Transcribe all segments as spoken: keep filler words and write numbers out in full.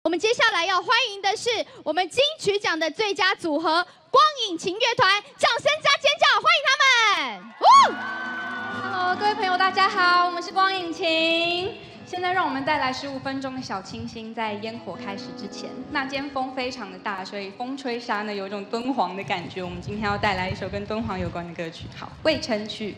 我们接下来要欢迎的是我们金曲奖的最佳组合光影情乐团，掌声加尖叫，欢迎他们！ Hello， 各位朋友，大家好，我们是光影情。现在让我们带来十五分钟的小清新，在烟火开始之前，那今天风非常的大，所以风吹沙呢有一种敦煌的感觉。我们今天要带来一首跟敦煌有关的歌曲，好，《渭城曲》。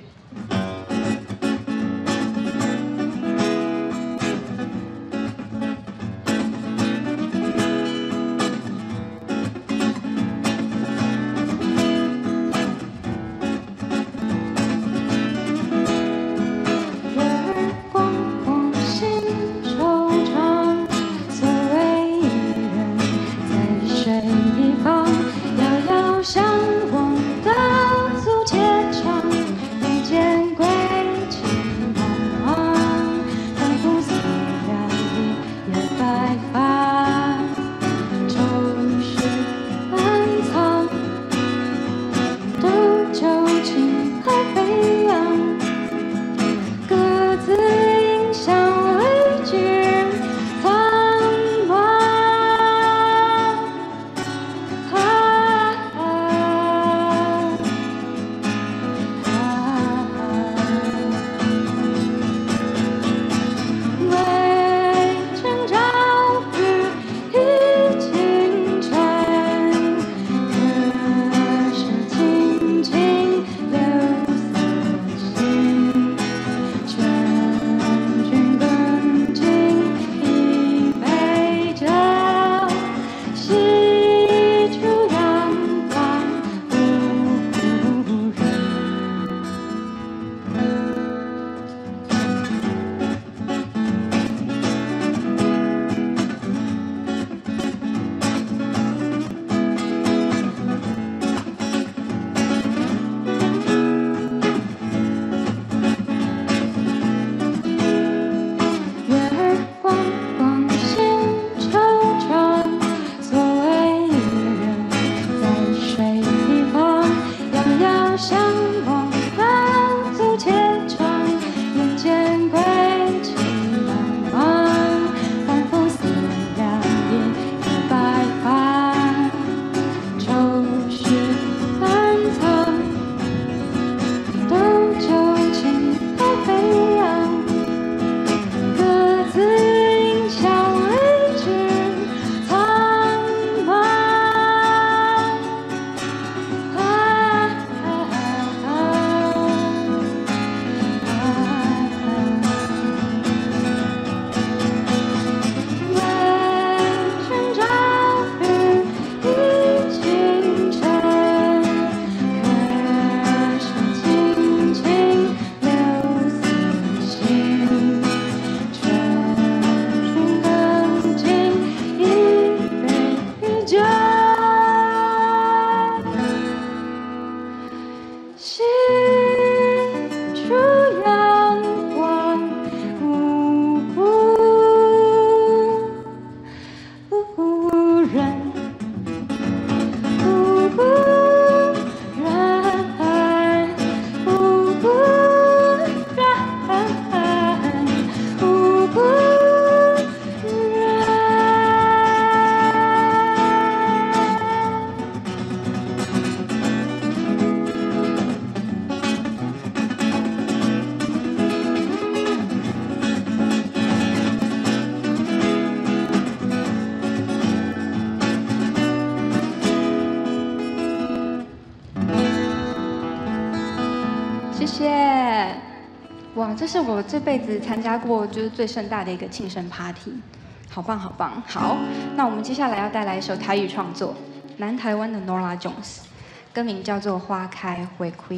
谢谢，哇，这是我这辈子参加过就是最盛大的一个庆生 party， 好棒好棒。好，那我们接下来要带来一首台语创作，南台湾的 Norah Jones， 歌名叫做《花开花开》。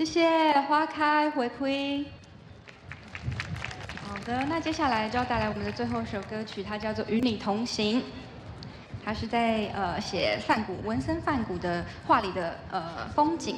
谢谢花开回归。好的，那接下来就要带来我们的最后一首歌曲，它叫做《与你同行》。它是在呃写梵谷文森梵谷的画里的呃风景。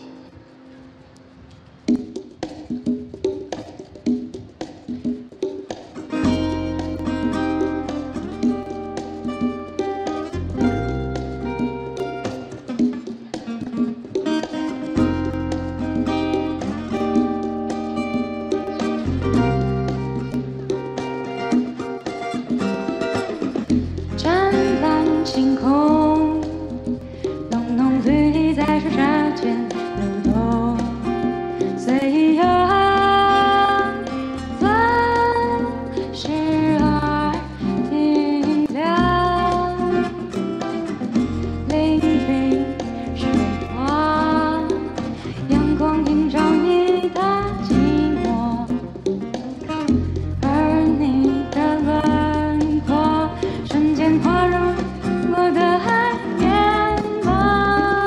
星空，浓浓绿意在树梢间流动，随阳总时而停留，聆听水光，阳光映照你的寂寞，而你的轮廓瞬间滑入我的眼眸，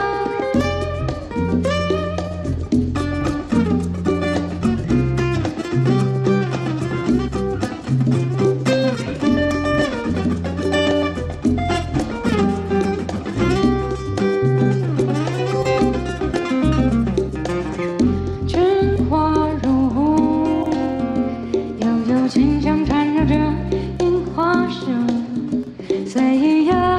春花如雾，悠悠清香缠绕着樱花树，随阳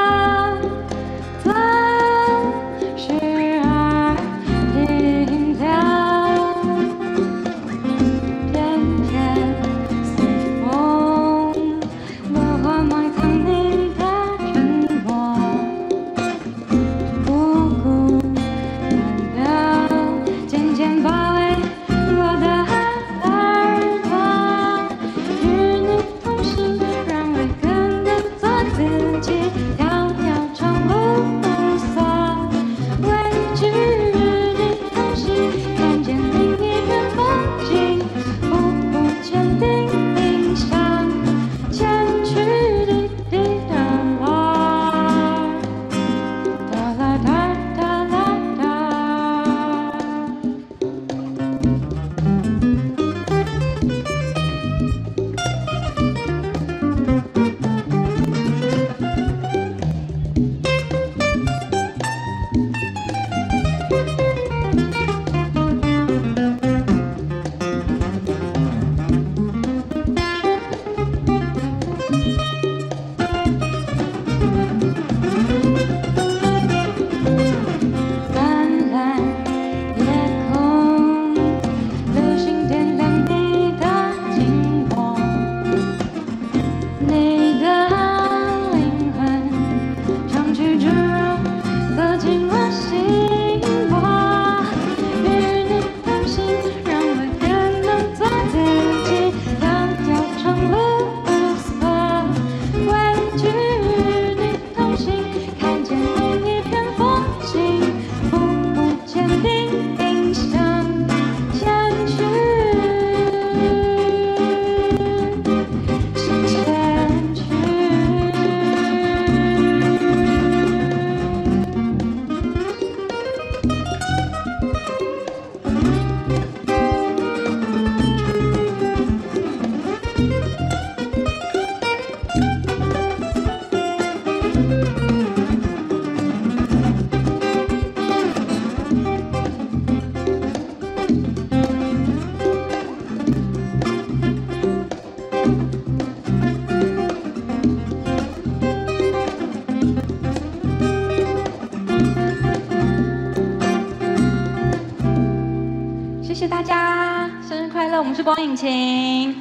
谢大家，生日快乐！我们是光影情。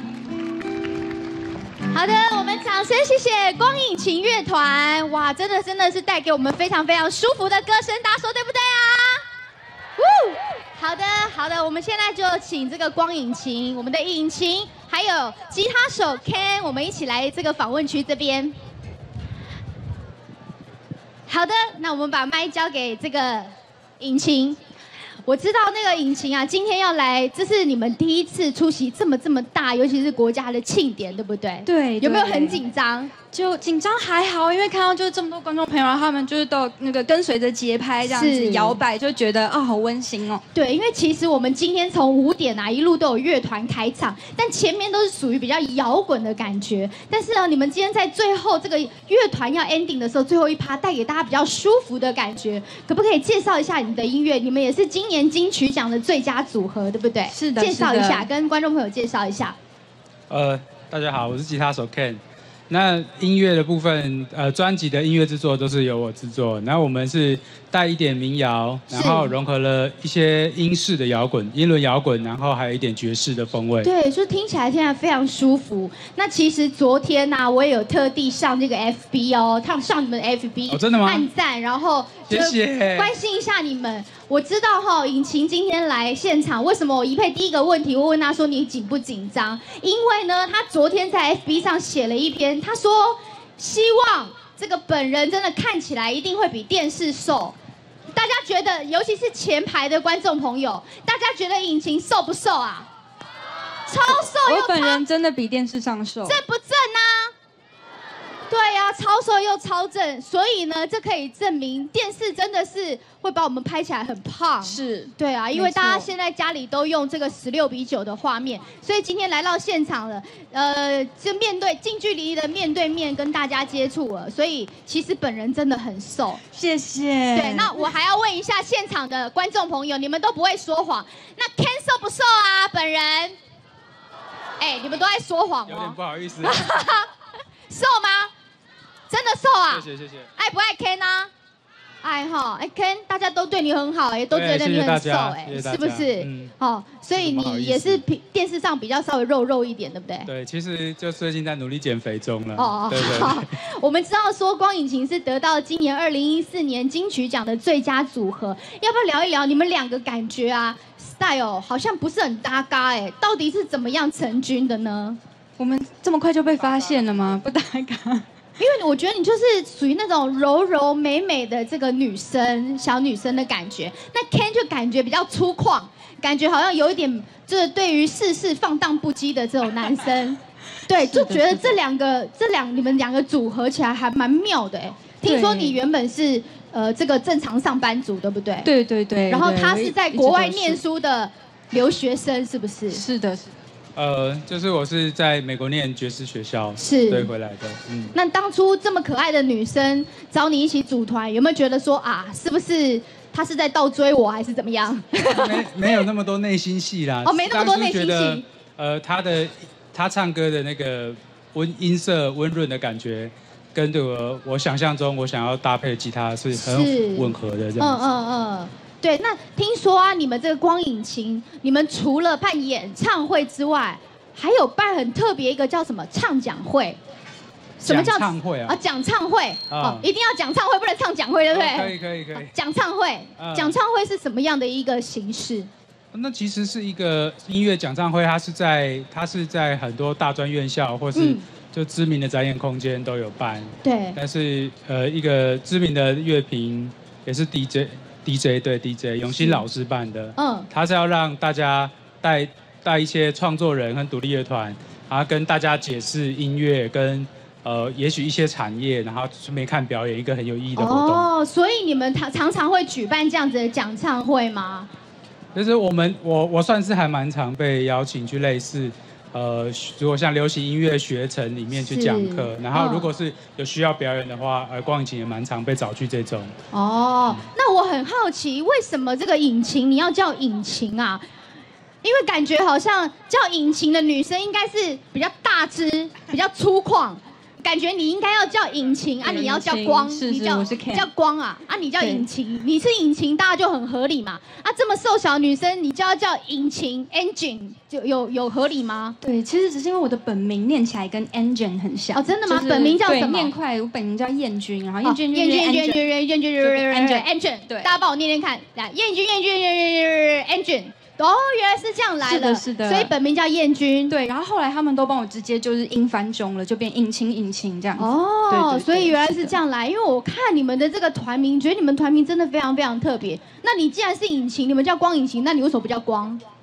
好的，我们掌声谢谢光影情乐团。哇，真的真的是带给我们非常非常舒服的歌声，大家说对不对啊？呜，好的好的，我们现在就请这个光影情，我们的引擎还有吉他手 Ken， 我们一起来这个访问区这边。好的，那我们把麦交给这个引擎。我知道那个引擎啊，今天要来，这是你们第一次出席这么这么大，尤其是国家的庆典，对不对？ 对， 有没有很紧张？ 就紧张还好，因为看到就是这么多观众朋友，然后他们就是都那个跟随着节拍这样子摇摆，就觉得啊、哦、好温馨哦。 对，因为其实我们今天从五点啊一路都有乐团开场，但前面都是属于比较摇滚的感觉。但是呢，你们今天在最后这个乐团要 ending 的时候，最后一趴带给大家比较舒服的感觉，可不可以介绍一下你们的音乐？你们也是今年金曲奖的最佳组合，对不对？ 是的， 介绍一下，跟观众朋友介绍一下。 呃，大家好，我是吉他手 Ken。那音乐的部分，呃，专辑的音乐制作都是由我制作。然后我们是带一点民谣，然后融合了一些英式的摇滚、英伦摇滚，然后还有一点爵士的风味。 对，就听起来现在非常舒服。那其实昨天呢、啊，我也有特地上这个 F B 哦，上上你们的 F B， 哦，真的吗？ 按赞，然后谢谢， 关心一下你们。我知道哈、哦，尹晴今天来现场，为什么我一配第一个问题，我问他说你紧不紧张？因为呢，他昨天在 F B 上写了一篇，他说希望这个本人真的看起来一定会比电视瘦。大家觉得，尤其是前排的观众朋友，大家觉得尹晴瘦不瘦啊？超瘦又超， 我本人真的比电视上瘦， 正不正啊？对呀、啊，超瘦又超正，所以呢，这可以证明电视真的是会把我们拍起来很胖。 是， 对啊，因为大家现在家里都用这个十六比九的画面，所以今天来到现场了，呃，就面对近距离的面对面跟大家接触了，所以其实本人真的很瘦。 谢谢。 对，那我还要问一下现场的观众朋友，你们都不会说谎，那 Ken 瘦不瘦啊？本人？哎，你们都在说谎哦。 有点不好意思。 瘦吗？真的瘦啊！ 谢谢谢谢。 爱不爱 Ken 啊？爱哈，哎 Ken， 大家都对你很好哎，都觉得你很瘦哎，是不是？嗯。哦，所以你也是比电视上比较稍微肉肉一点，对不对？ 对，其实就最近在努力减肥中了。 哦哦， 对对对。我们知道说光引擎是得到今年二零一四年金曲奖的最佳组合，要不要聊一聊你们两个感觉啊 ？style 好像不是很搭嘎哎，到底是怎么样成军的呢？ 我们这么快就被发现了吗？不搭嘎。 因为我觉得你就是属于那种柔柔美美的这个女生，小女生的感觉。那 Ken 就感觉比较粗犷，感觉好像有一点就是对于世事放荡不羁的这种男生。对，就觉得这两个这两你们两个组合起来还蛮妙的哎。听说你原本是呃这个正常上班族，对不对？ 对对对。 然后他是在国外念书的留学生，是不是？ 是的，是的。 呃，就是我是在美国念爵士学校， 是对回来的。嗯， 那当初这么可爱的女生找你一起组团，有没有觉得说啊，是不是她是在倒追我，还是怎么样？ 没没有那么多内心戏啦。 哦，没那么多内心戏。 呃，她的她唱歌的那个温音色温润的感觉，跟这个我想象中我想要搭配的吉他是很吻合的这样子。嗯嗯嗯。 对，那听说啊，你们这个光引擎，你们除了办演唱会之外，还有办很特别一个叫什么唱讲会？ 什么叫讲唱会啊？ 啊，讲唱会哦，一定要讲唱会，不能唱讲会，对不对？ 可以可以可以。 讲唱会，讲唱会是什么样的一个形式？ 那其实是一个音乐讲唱会，它是在它是在很多大专院校或是就知名的展演空间都有办。 对。 但是呃，一个知名的乐评也是 D J。D J 对 D J 永新老师办的，嗯，他是要让大家带带一些创作人和独立乐团，然后跟大家解释音乐跟呃也许一些产业，然后顺便看表演，一个很有意义的活动。哦， 所以你们常常常会举办这样子的讲唱会吗？ 就是我们我我算是还蛮常被邀请去类似。呃，如果像流行音乐学程里面去讲课，然后如果是有需要表演的话，呃，光引擎也蛮常被找去这种。 哦，那我很好奇，为什么这个引擎你要叫引擎啊？因为感觉好像叫引擎的女生应该是比较大只、比较粗犷。感觉你应该要叫引擎啊，你要叫光， 是是你叫我是叫光啊，啊你叫引擎，你是引擎，大家就很合理嘛。啊，这么瘦小女生，你就要叫引擎 engine， 就有有合理吗？ 对，其实只是因为我的本名念起来跟 engine 很像。 哦，真的吗？就是、本名叫什么？ 念快，我本名叫燕君，然后燕君燕君燕君燕君燕君 engine， 对，大家帮我念念看，来，燕君燕君燕君 engine。哦，原来是这样来的， 是的，是的， 所以本名叫燕君。 对，然后后来他们都帮我直接就是音翻中了，就变引擎引擎这样子。 哦，对对对，所以原来是这样来，因为我看你们的这个团名，觉得你们团名真的非常非常特别。那你既然是引擎，你们叫光引擎，那你为什么不叫光？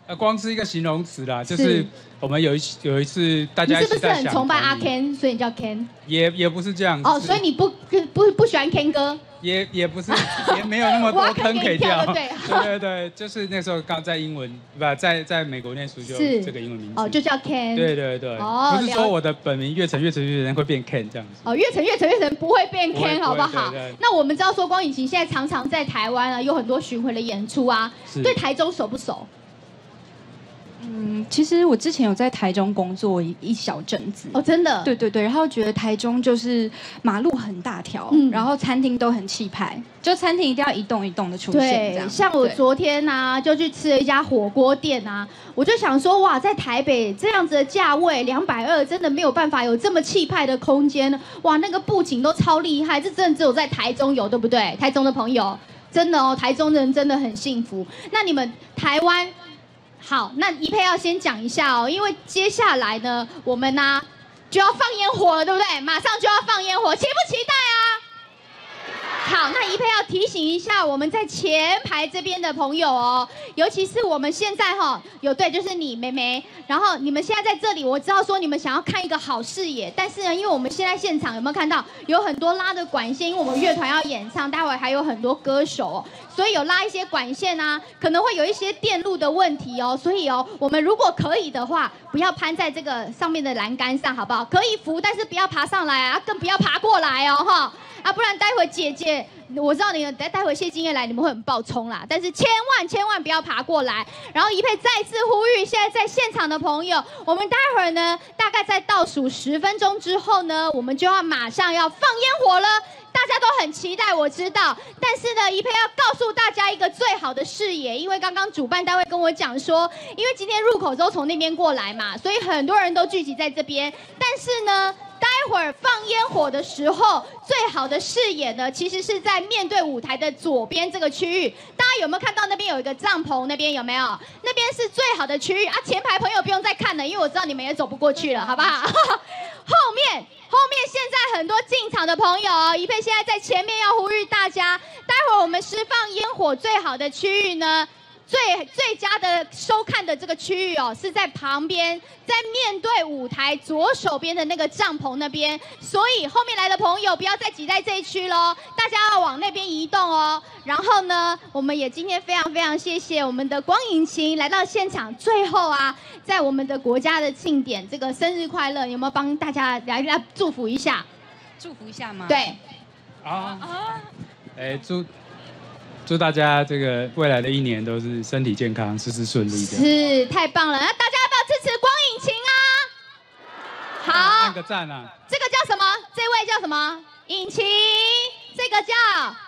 呃，光是一个形容词啦，就是我们有一有一次大家一起在想， 你是不是很崇拜阿 Ken， 所以你叫 Ken？ 也也不是这样子。 哦，所以你不不不喜欢 Ken 哥？ 也也不是，也没有那么多坑可以跳。 对对对对，就是那时候刚在英文不在在美国念书，就这个英文名字。 哦，就叫 Ken。 对对对，哦，不是说我的本名越成越成越成会变 Ken 这样子。 哦，越成越成越成不会变 Ken， 好不好？那我们知道说光引擎现在常常在台湾啊，有很多巡回的演出啊，对台中熟不熟？ 嗯，其实我之前有在台中工作一一小阵子哦，真的， 对对对，然后觉得台中就是马路很大条，嗯，然后餐厅都很气派，就餐厅一定要一栋一栋的出现，这样。 像我昨天啊，就去吃了一家火锅店啊，我就想说，哇，在台北这样子的价位两百二，真的没有办法有这么气派的空间，哇，那个布景都超厉害，这真的只有在台中有，对不对？台中的朋友，真的哦，台中人真的很幸福。那你们台湾？好，那怡佩要先讲一下哦，因为接下来呢，我们呢、啊、就要放烟火了，对不对？马上就要放烟火，期不期待啊？好，那怡佩要提醒一下我们在前排这边的朋友哦，尤其是我们现在哈、哦、有对，就是你妹妹，然后你们现在在这里，我知道说你们想要看一个好视野，但是呢，因为我们现在现场有没有看到有很多拉的管线，因为我们乐团要演唱，待会还有很多歌手、哦，所以有拉一些管线啊，可能会有一些电路的问题哦，所以哦，我们如果可以的话，不要攀在这个上面的栏杆上，好不好？可以扶，但是不要爬上来啊，更不要爬过来哦，哈。啊，不然待会姐姐，我知道你们待待会谢金燕来，你们会很爆冲啦。但是千万千万不要爬过来。然后怡佩再次呼吁，现在在现场的朋友，我们待会儿呢，大概在倒数十分钟之后呢，我们就要马上要放烟火了。大家都很期待，我知道。但是呢，怡佩要告诉大家一个最好的视野，因为刚刚主办单位跟我讲说，因为今天入口都从那边过来嘛，所以很多人都聚集在这边。但是呢，待会儿放烟火的时候，最好的视野呢，其实是在面对舞台的左边这个区域。大家有没有看到那边有一个帐篷？那边有没有？那边是最好的区域啊！前排朋友不用再看了，因为我知道你们也走不过去了，好不好？后面。后面现在很多进场的朋友哦，怡佩现在在前面要呼吁大家，待会儿我们释放烟火最好的区域呢，最最佳的收看的这个区域哦，是在旁边，在面对舞台左手边的那个帐篷那边，所以后面来的朋友不要再挤在这一区喽，大家要往那边移动哦。然后呢，我们也今天非常非常谢谢我们的光引擎来到现场，最后啊，在我们的国家的庆典，这个生日快乐，有没有帮大家来来祝福一下？ 祝福一下吗？ 对。 啊啊！哎，祝祝大家这个未来的一年都是身体健康，事事顺利的。 是，太棒了！那大家要不要支持光引擎啊？好， 按个赞啊！ 这个叫什么？这位叫什么？引擎，这个叫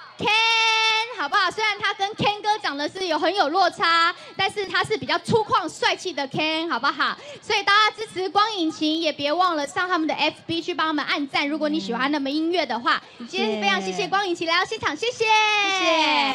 Ken， 好不好？虽然他跟 Ken 哥长得是有很有落差，但是他是比较粗犷帅气的 Ken， 好不好？所以大家支持光引擎，也别忘了上他们的 F B 去帮他们按赞。如果你喜欢他们音乐的话，今天非常谢谢光引擎来到现场，谢谢。 谢谢。